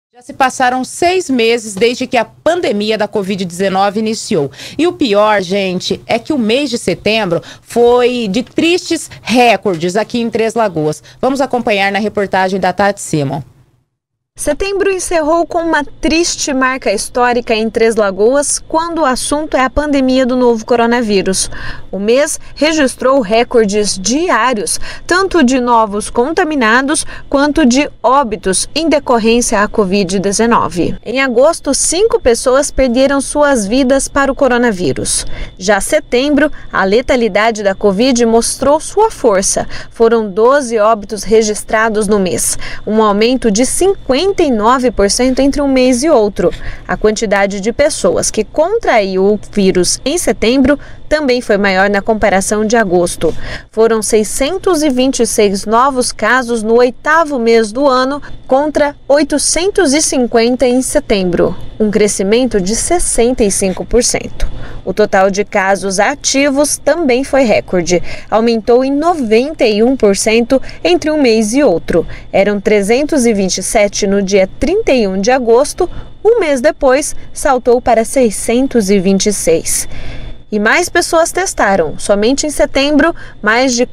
Já se passaram 6 meses desde que a pandemia da Covid-19 iniciou. E o pior, gente, é que o mês de setembro foi de tristes recordes aqui em Três Lagoas. Vamos acompanhar na reportagem da Tati Simon. Setembro encerrou com uma triste marca histórica em Três Lagoas quando o assunto é a pandemia do novo coronavírus. O mês registrou recordes diários, tanto de novos contaminados quanto de óbitos em decorrência à Covid-19. Em agosto, 5 pessoas perderam suas vidas para o coronavírus. Já setembro, a letalidade da Covid mostrou sua força. Foram 12 óbitos registrados no mês, um aumento de 59% entre um mês e outro. A quantidade de pessoas que contraiu o vírus em setembro também foi maior na comparação de agosto. Foram 626 novos casos no 8º mês do ano contra 850 em setembro, um crescimento de 65%. O total de casos ativos também foi recorde, aumentou em 91% entre um mês e outro. Eram 327 no dia 31 de agosto, um mês depois saltou para 626. E mais pessoas testaram. Somente em setembro, mais de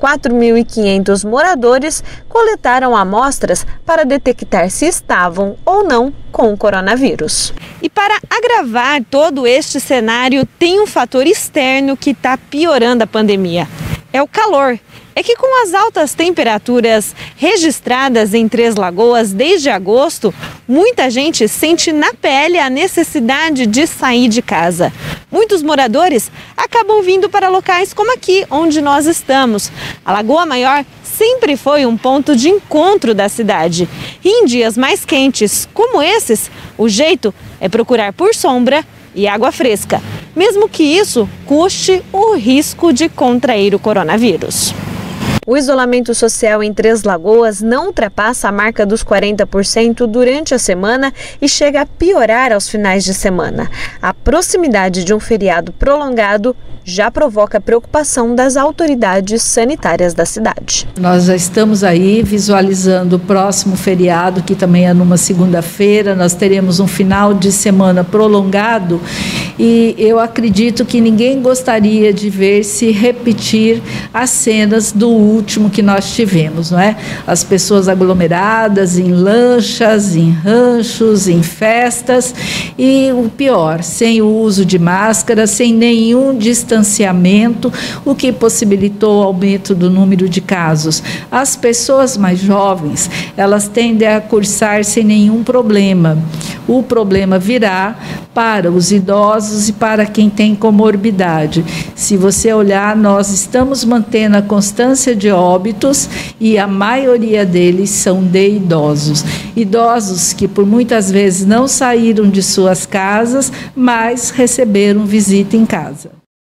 4.500 moradores coletaram amostras para detectar se estavam ou não com o coronavírus. E para agravar todo este cenário, tem um fator externo que está piorando a pandemia. É o calor. É que com as altas temperaturas registradas em Três Lagoas desde agosto, muita gente sente na pele a necessidade de sair de casa. Muitos moradores acabam vindo para locais como aqui, onde nós estamos. A Lagoa Maior sempre foi um ponto de encontro da cidade. E em dias mais quentes, como esses, o jeito é procurar por sombra e água fresca, mesmo que isso custe o risco de contrair o coronavírus. O isolamento social em Três Lagoas não ultrapassa a marca dos 40% durante a semana e chega a piorar aos finais de semana. A proximidade de um feriado prolongado já provoca preocupação das autoridades sanitárias da cidade. Nós já estamos aí visualizando o próximo feriado, que também é numa segunda-feira. Nós teremos um final de semana prolongado e eu acredito que ninguém gostaria de ver se repetir as cenas do último que nós tivemos, não é? As pessoas aglomeradas em lanchas, em ranchos, em festas e o pior, sem o uso de máscara, sem nenhum distanciamento, o que possibilitou o aumento do número de casos. As pessoas mais jovens, elas tendem a cursar sem nenhum problema. O problema virá para os idosos e para quem tem comorbidade. Se você olhar, nós estamos mantendo a constância de óbitos e a maioria deles são de idosos. Idosos que por muitas vezes não saíram de suas casas, mas receberam visita em casa.